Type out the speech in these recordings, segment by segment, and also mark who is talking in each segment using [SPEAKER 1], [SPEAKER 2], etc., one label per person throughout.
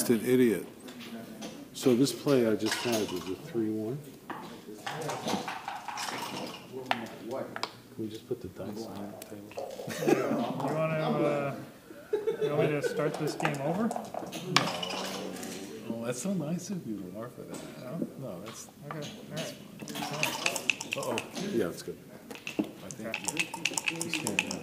[SPEAKER 1] just an idiot. So this play I just had was a 3-1. Can we just put the dice on the table?
[SPEAKER 2] You want me to start this game over?
[SPEAKER 1] No. Oh, that's so nice of you to offer that.
[SPEAKER 2] No?
[SPEAKER 1] No, that's...
[SPEAKER 2] Okay, all right.
[SPEAKER 1] Uh-oh. Yeah, that's good. I think, yeah. Just stand down.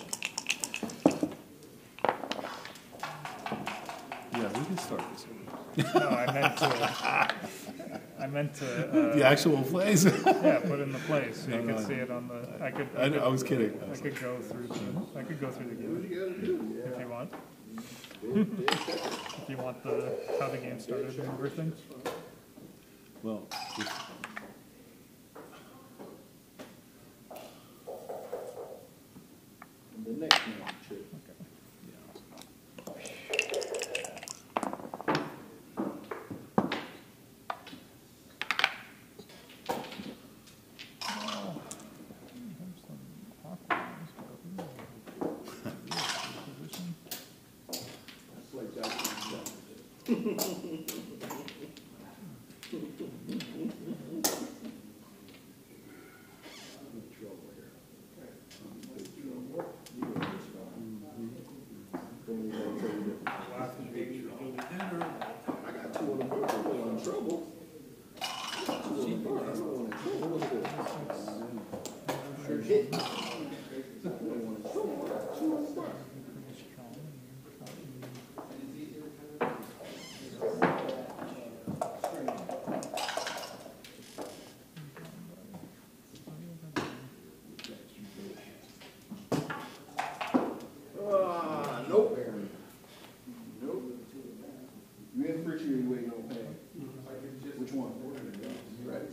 [SPEAKER 1] Yeah, we can start this one.
[SPEAKER 2] No, I meant to,
[SPEAKER 1] The actual plays?
[SPEAKER 2] yeah, put in the plays, so you
[SPEAKER 1] No,
[SPEAKER 2] could
[SPEAKER 1] no.
[SPEAKER 2] see it on the,
[SPEAKER 1] I was kidding.
[SPEAKER 2] I could go through the game, if you want. If you want how the game started and everything.
[SPEAKER 1] Well,
[SPEAKER 3] The next one, too. Nope. Nope. You in for it or you waiting on pay? Which one? You ready?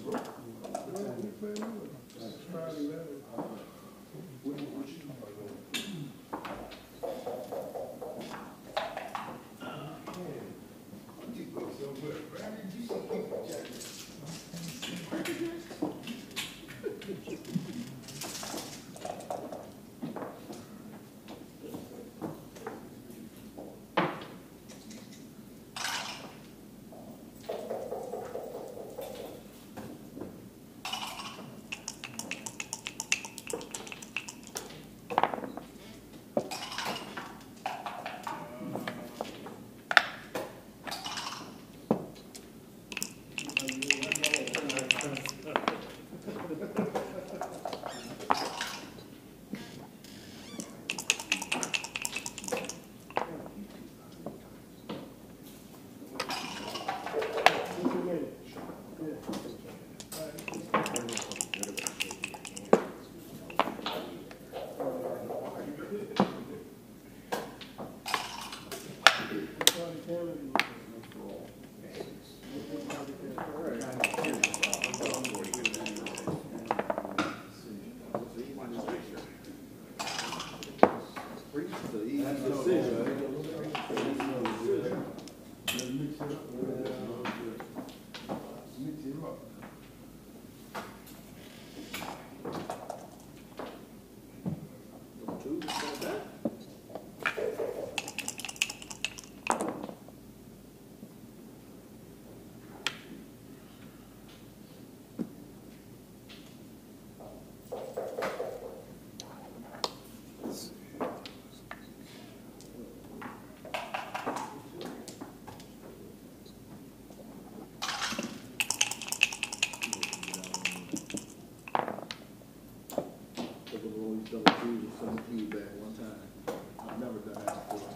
[SPEAKER 3] Double G's or some feedback one time. I've never done that before.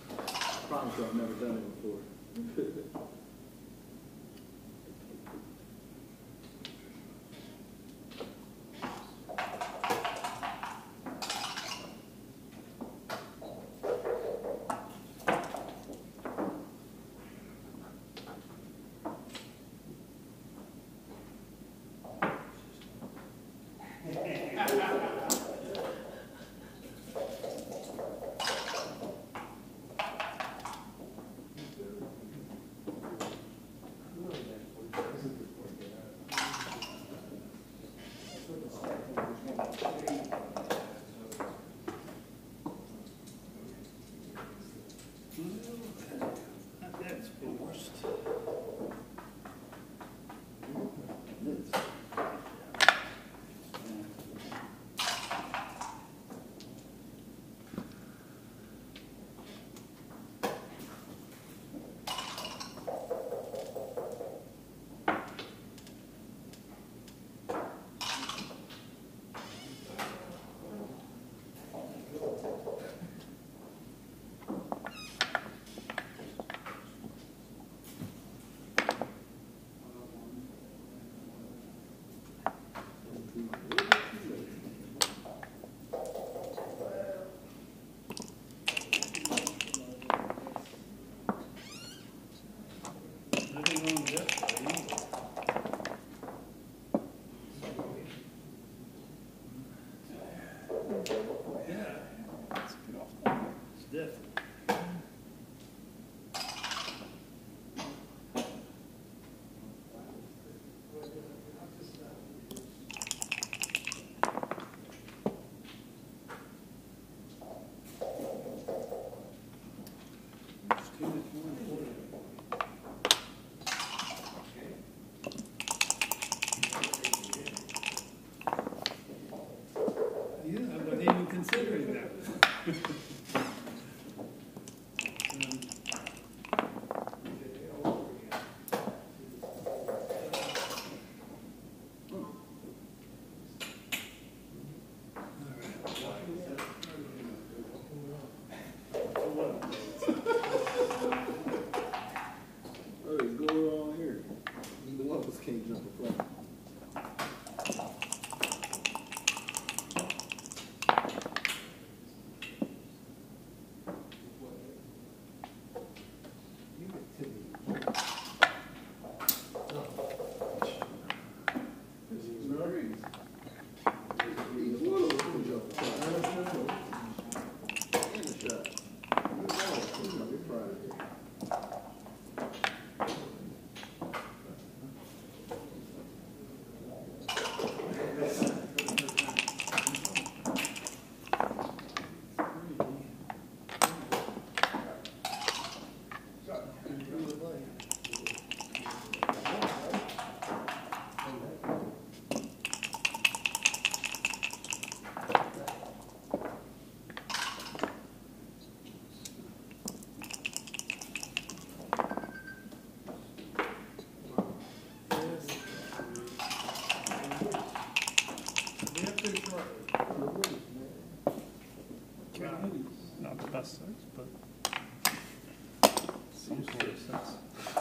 [SPEAKER 3] I promise you I've never done it before.
[SPEAKER 2] it down.
[SPEAKER 3] Oh, it's going on here. Either one of us can't jump a flag.
[SPEAKER 2] Not the best sex, but some sort of sex.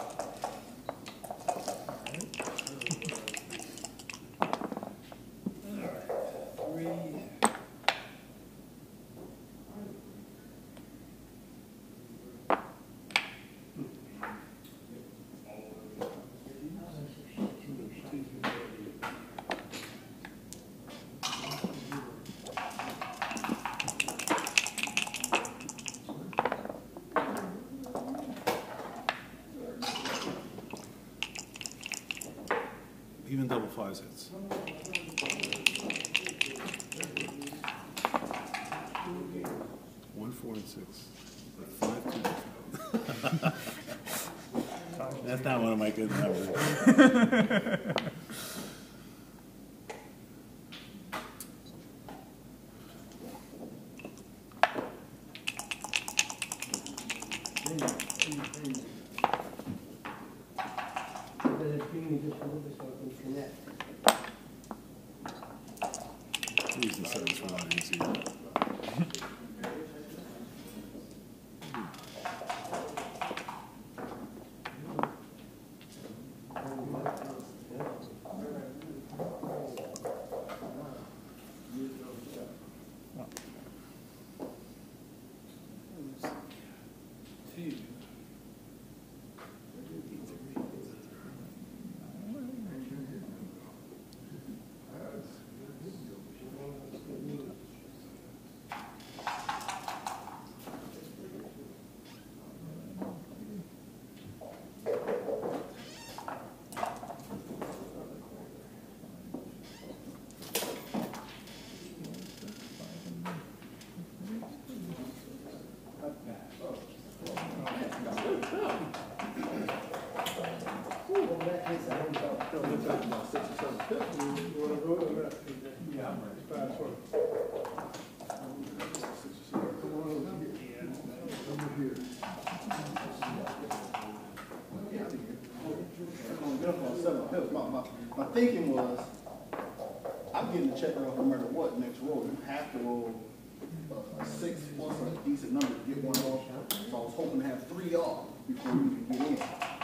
[SPEAKER 1] Even double fives hits. 1, 4, and 6. 5, 2. That's not one of my good numbers. Please, the service will not easy.
[SPEAKER 3] My thinking was, I'm getting the checker off no matter what next roll. You have to roll a 6 plus a decent number to get one off. So I was hoping to have 3 off before you can get in.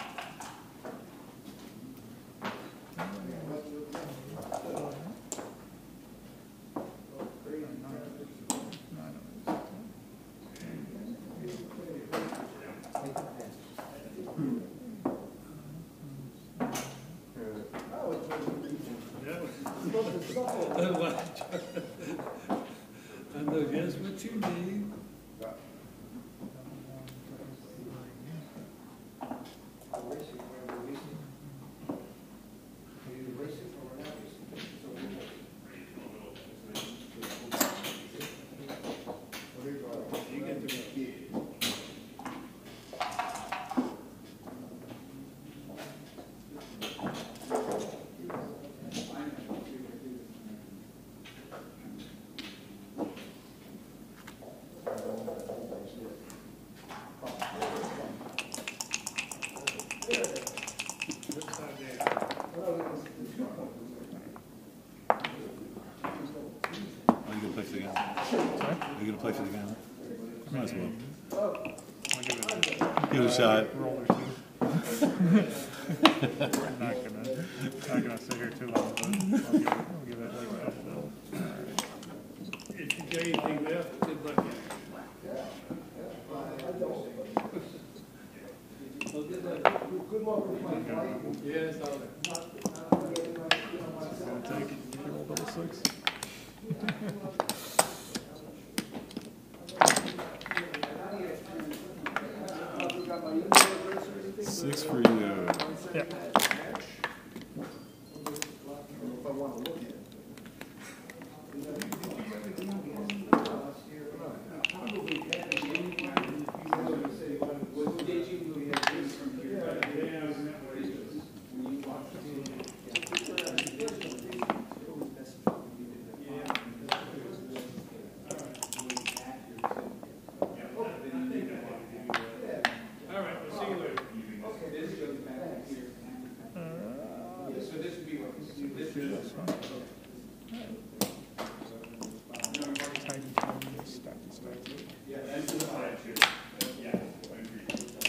[SPEAKER 4] I know just what you need.
[SPEAKER 1] again. Might as well.
[SPEAKER 2] I'll give it
[SPEAKER 1] Give it a shot.
[SPEAKER 2] a roll or two. I'm not gonna sit here too long, but I'll give it like a couple. Alright.
[SPEAKER 4] If you got anything left, good luck. Yes, I'll.
[SPEAKER 2] Gonna take roll double six.
[SPEAKER 1] 6 for you.
[SPEAKER 2] Yeah.
[SPEAKER 3] If I want to look at it.
[SPEAKER 4] All right, we'll see you later. So this would be what? This is.
[SPEAKER 2] Tidy, stacky, stacky.
[SPEAKER 4] Yeah, that's the side too. Yeah, I agree.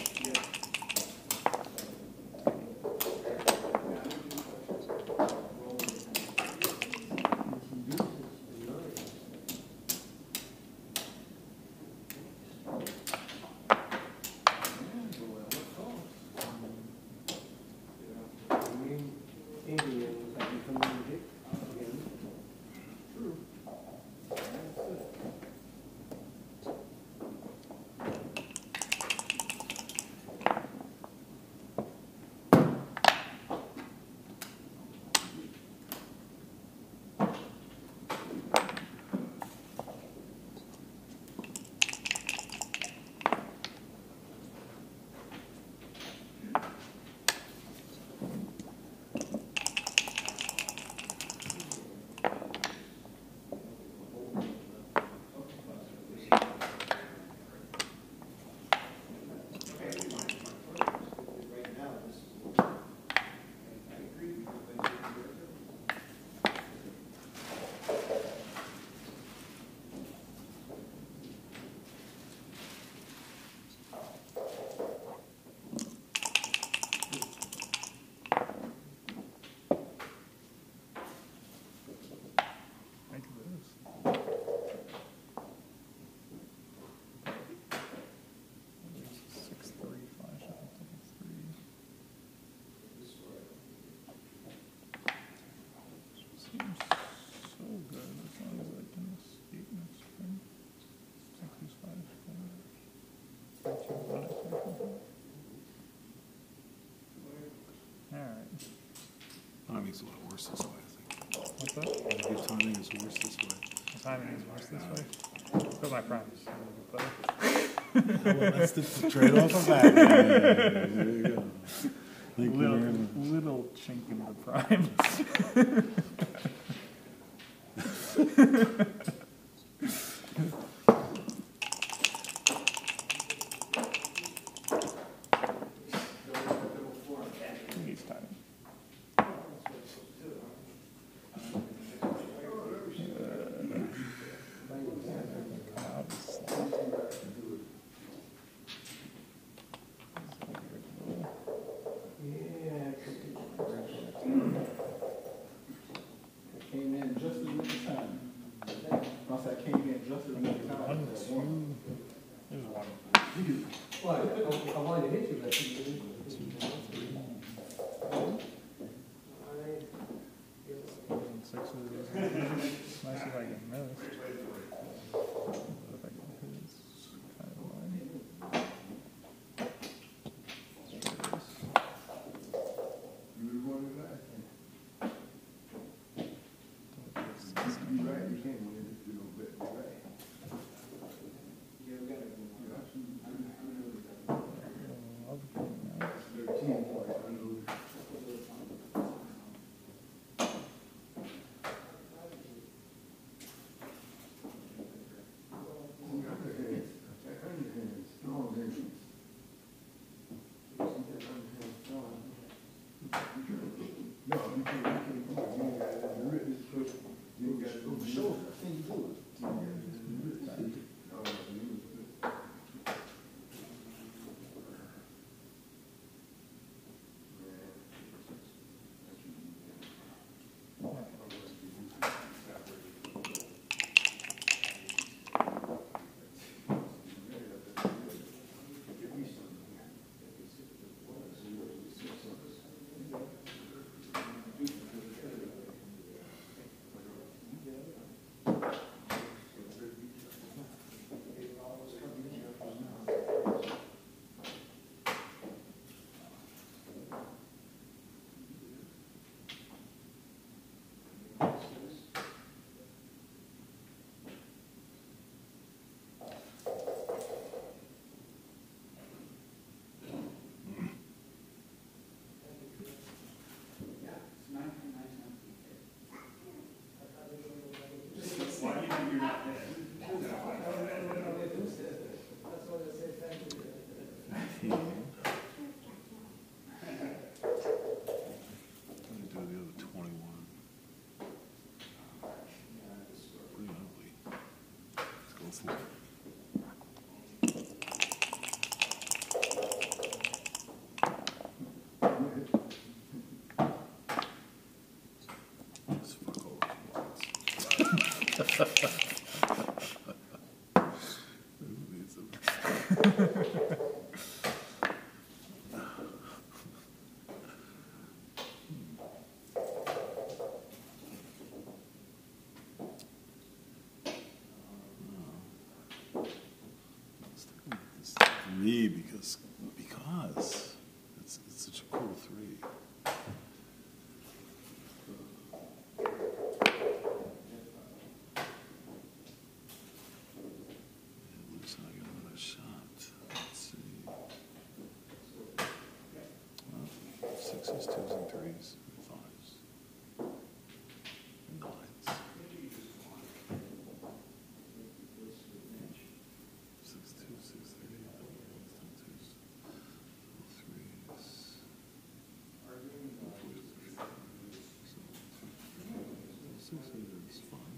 [SPEAKER 2] Make this. 6-3 flash. I don't think it's 3. Seems so good as long as I can escape next turn. 6 is 5. 2 5. Alright.
[SPEAKER 1] Timing's a lot worse this way, I
[SPEAKER 2] What's that?
[SPEAKER 1] think. Your timing is worse this way.
[SPEAKER 2] The timing is worse this way. But my prime's a little bit better.
[SPEAKER 1] Well, that's the trade-off of that. There you go. Thank you very much.
[SPEAKER 2] Little chink in the prime. He's timing.
[SPEAKER 3] Came in just as much time. Once I came in just as much time.
[SPEAKER 2] 1, 2. There's 1.
[SPEAKER 5] Well, I wanted to hit you, but you didn't.
[SPEAKER 2] 6 is nice if I get missed. But if I get hit, it's kind of annoying. Love getting that.
[SPEAKER 1] Sticking with this 3 because it's such a cool 3. It looks like I got another shot. Let's see. Well, 6s, 2s, and 3s, and 5s, and 9s. 6, 2, 6, 3, 2s, 3s. So 6 is fine.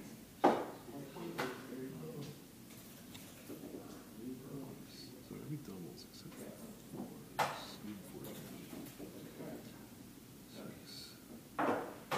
[SPEAKER 1] So every doubles except for 4s, even 4s. 6.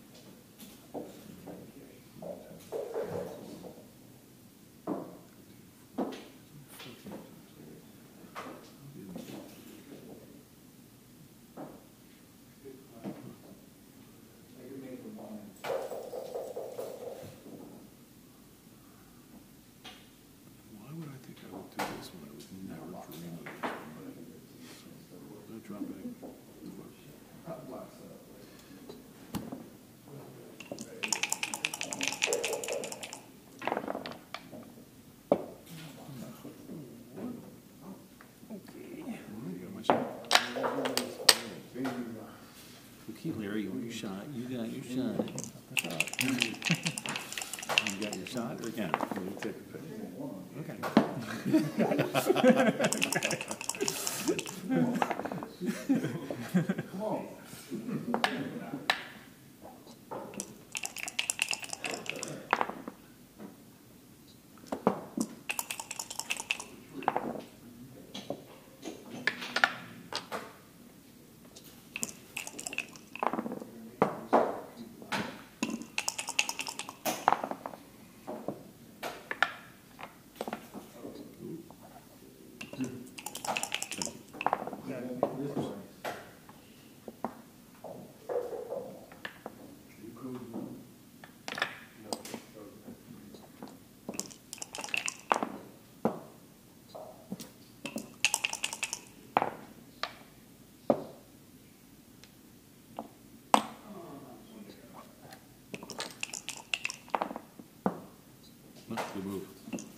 [SPEAKER 1] Why would I think I would do this when I would never dream of it? I'm drop back. Okay, Larry, you want your shot? You got your shot. You got your shot or again? You take a pick. Okay. Good move.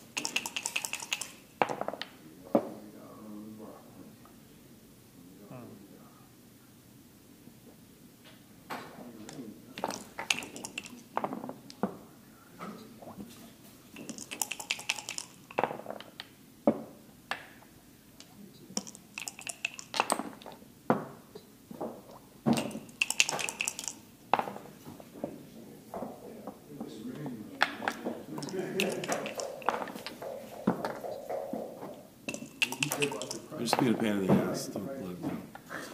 [SPEAKER 1] I'm just being a pain in the ass. Don't let it down.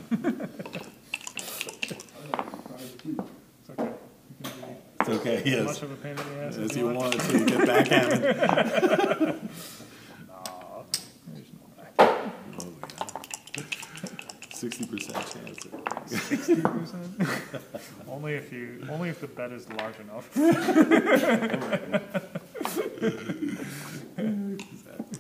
[SPEAKER 2] It's okay.
[SPEAKER 1] It's okay,
[SPEAKER 2] You can be
[SPEAKER 1] yes.
[SPEAKER 2] much of a pain in the ass
[SPEAKER 1] As you want until you get backhanded.
[SPEAKER 2] No, there's no back.
[SPEAKER 1] Oh, yeah. 60% chance.
[SPEAKER 2] 60%? only if the bet is large enough.
[SPEAKER 1] Exactly.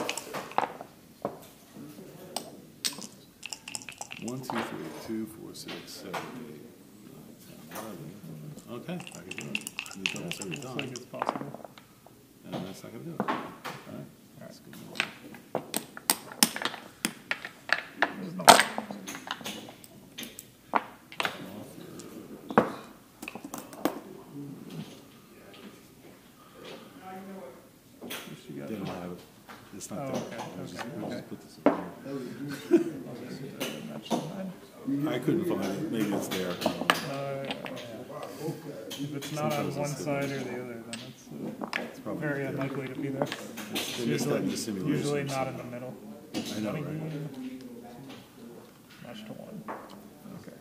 [SPEAKER 1] 1, 2, 3, 2, 4, 6, 7, 8, 9, 10, 11. Okay, I can do it. The doubles every
[SPEAKER 2] Looks like
[SPEAKER 1] time.
[SPEAKER 2] it's possible.
[SPEAKER 1] And that's not going to do it. All right. That's good.
[SPEAKER 2] There's no.
[SPEAKER 1] They don't have it. It's not
[SPEAKER 2] Oh,
[SPEAKER 1] there.
[SPEAKER 2] okay,
[SPEAKER 1] We'll just
[SPEAKER 2] okay.
[SPEAKER 1] put this in
[SPEAKER 2] Match the nine.
[SPEAKER 1] there. I couldn't find it. Maybe it's there.
[SPEAKER 2] If it's not on one side or the other, then
[SPEAKER 1] It's probably
[SPEAKER 2] very
[SPEAKER 1] there.
[SPEAKER 2] unlikely to be there.
[SPEAKER 1] They missed that in the simulation.
[SPEAKER 2] Usually not in the middle.
[SPEAKER 1] I know, right?
[SPEAKER 2] Match to 1. Okay.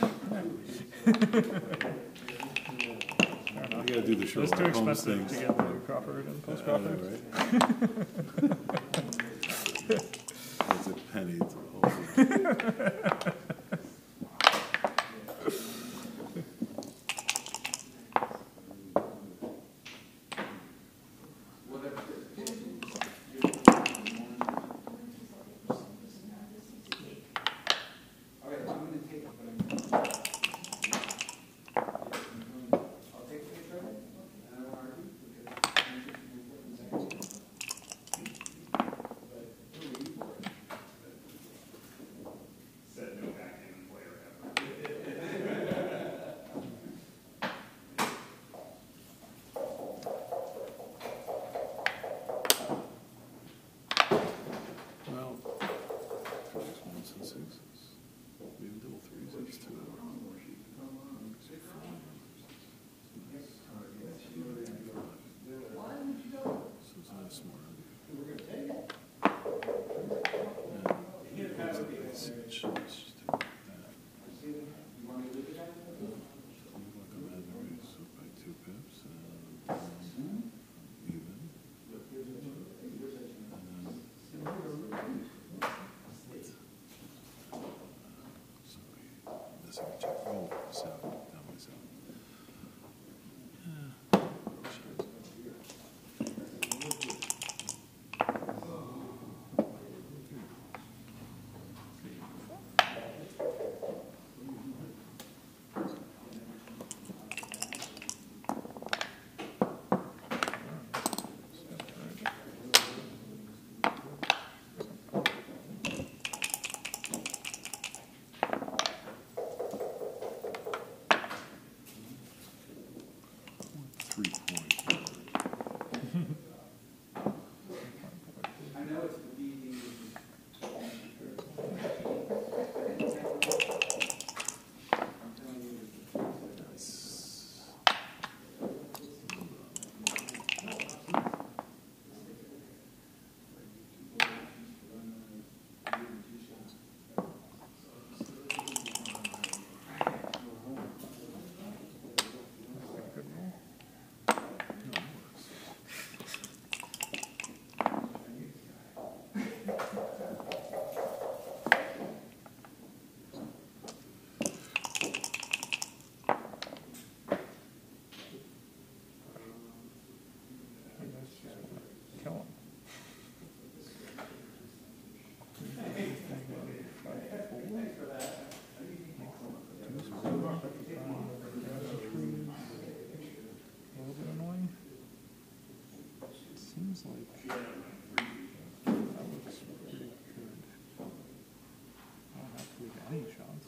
[SPEAKER 2] Fair
[SPEAKER 1] You
[SPEAKER 2] enough.
[SPEAKER 1] gotta do the
[SPEAKER 2] It's
[SPEAKER 1] Sherlock
[SPEAKER 2] too
[SPEAKER 1] Holmes
[SPEAKER 2] expensive
[SPEAKER 1] things.
[SPEAKER 2] to get Larry Crawford and Post
[SPEAKER 1] I know,
[SPEAKER 2] Crawford.
[SPEAKER 1] right? needs a whole.
[SPEAKER 4] All right, I'm gonna take it, but I'll take the picture of it, and I won't argue, because it's just an important second. But who are you for?
[SPEAKER 1] Said no backgammon player ever. Well, threes, ones, and sixes. Maybe double threes, that's two. So it's not smart.
[SPEAKER 4] You want me to leave it there?
[SPEAKER 1] By 2 pips, even. Missing a check. Oh, so that one's out.
[SPEAKER 4] I know it's the BD. I'm telling you,
[SPEAKER 2] Kill him. A little bit annoying. Seems like that looks pretty good. I don't have to leave any shots.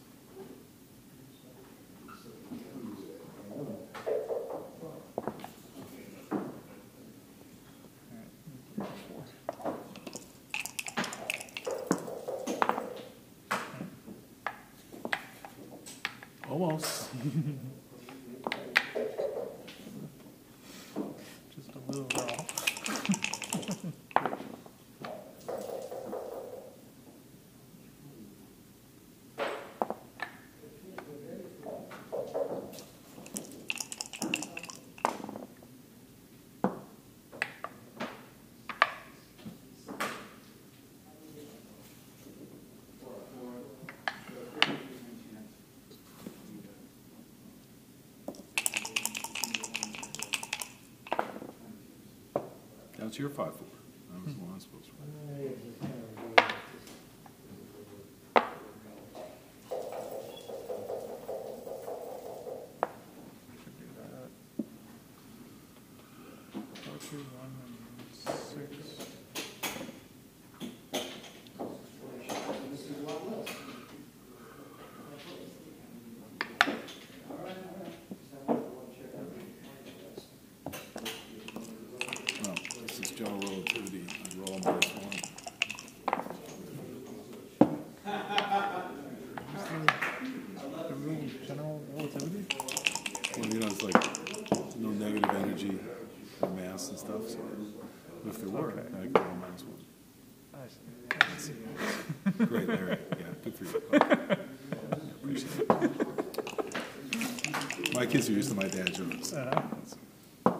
[SPEAKER 1] Almost.
[SPEAKER 2] Just a little raw.
[SPEAKER 1] That's your 5-4. That was the one I was supposed to write.
[SPEAKER 2] Should do that. 4, 2, 1, and 6.
[SPEAKER 1] Well, this is general relativity. I roll -1.
[SPEAKER 2] The rule of general relativity?
[SPEAKER 1] Well, you know, it's like no negative energy or mass and stuff. So if there were,
[SPEAKER 2] Okay.
[SPEAKER 1] I could roll -1.
[SPEAKER 2] I see.
[SPEAKER 1] Great, Larry. Yeah, good for you. Okay. Appreciate it. My kids are used to my dad jokes.
[SPEAKER 2] It's okay.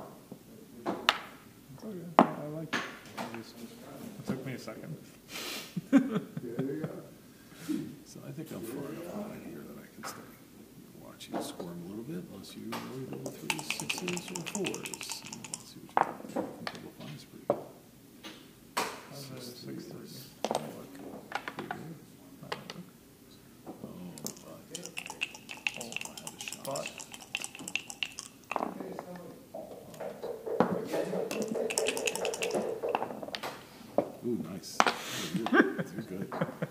[SPEAKER 2] I like it. It took me a second.
[SPEAKER 1] So I think I'm far enough behind here that I can stay. Watch you squirm a little bit, unless you really go through 6s or 4s. Let's see what you got. I think double five's pretty good.
[SPEAKER 2] How's it 6-3? But
[SPEAKER 1] Ooh, nice. You're good.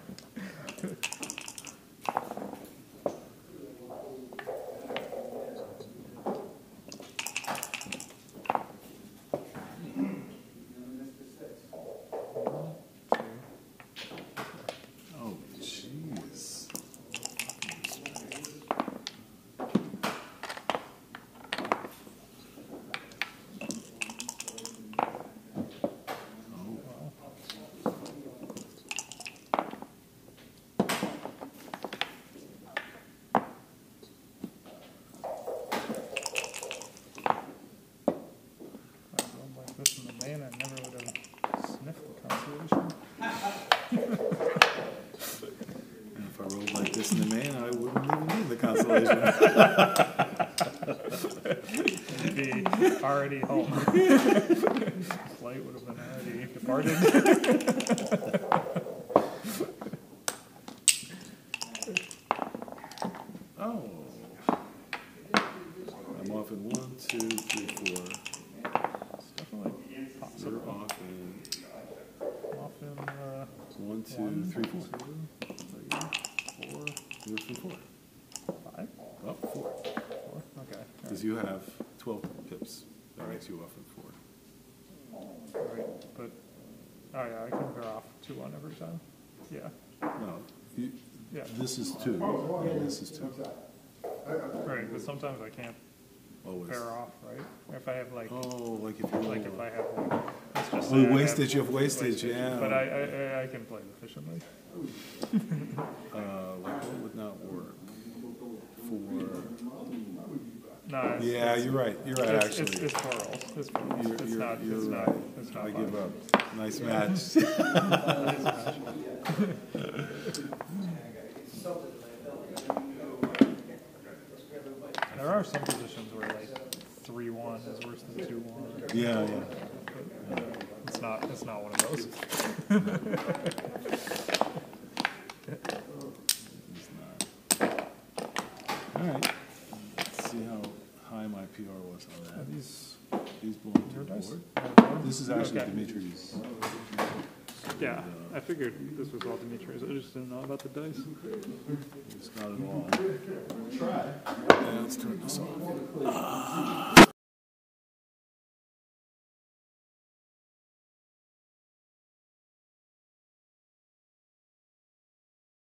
[SPEAKER 1] Oh, jeez.
[SPEAKER 2] if I rolled like this in the main, I never would have sniffed the consolation.
[SPEAKER 1] And if I rolled like this in the main, I wouldn't even need the consolation.
[SPEAKER 2] It'd be already home. Flight would have been already departed.
[SPEAKER 1] Oh. I'm off in 1, 2, 3, 4.
[SPEAKER 2] It's definitely
[SPEAKER 1] You're
[SPEAKER 2] possible.
[SPEAKER 1] off in
[SPEAKER 2] Off in
[SPEAKER 1] 1, 2, 3, 4.
[SPEAKER 2] 4,
[SPEAKER 1] You're off in 4.
[SPEAKER 2] 5,
[SPEAKER 1] Oh, 4.
[SPEAKER 2] 4. Okay.
[SPEAKER 1] Because you have 12 pips. That makes you off in 4.
[SPEAKER 2] Right. But oh yeah, I can veer off 2-1 every time. Yeah.
[SPEAKER 1] No, you,
[SPEAKER 2] Yeah.
[SPEAKER 1] this is 2. And this is 2.
[SPEAKER 2] Right. But sometimes I can't
[SPEAKER 1] Always.
[SPEAKER 2] veer off. Right. If I have like
[SPEAKER 1] Oh, like if you
[SPEAKER 2] like if I have like let's just
[SPEAKER 1] Oh,
[SPEAKER 2] say I have
[SPEAKER 1] wastage, you have wastage, yeah.
[SPEAKER 2] But I can play efficiently.
[SPEAKER 1] Like what would not work for?
[SPEAKER 2] No.
[SPEAKER 1] Yeah, you're right. You're right.
[SPEAKER 2] It's,
[SPEAKER 1] Actually,
[SPEAKER 2] it's for rolls. It's for rolls.
[SPEAKER 1] You're-
[SPEAKER 2] It's
[SPEAKER 1] you're-
[SPEAKER 2] not.
[SPEAKER 1] you're
[SPEAKER 2] It's not.
[SPEAKER 1] right.
[SPEAKER 2] It's not.
[SPEAKER 1] I
[SPEAKER 2] fun.
[SPEAKER 1] give up. Nice match.
[SPEAKER 2] There are some positions where like 3-1 is worse than 2-1.
[SPEAKER 1] Yeah, yeah.
[SPEAKER 2] It's not. It's not one of those.
[SPEAKER 1] It's not. All right. Let's see how high my PR was on
[SPEAKER 2] Are
[SPEAKER 1] that.
[SPEAKER 2] these
[SPEAKER 1] These belong to
[SPEAKER 2] your
[SPEAKER 1] the
[SPEAKER 2] dice?
[SPEAKER 1] board. This is actually
[SPEAKER 2] Okay.
[SPEAKER 1] Dimitri's.
[SPEAKER 2] Yeah, I figured this was all Dimitri's. I just didn't know about the dice.
[SPEAKER 1] It's not at all. Try. Yeah, let's turn this off.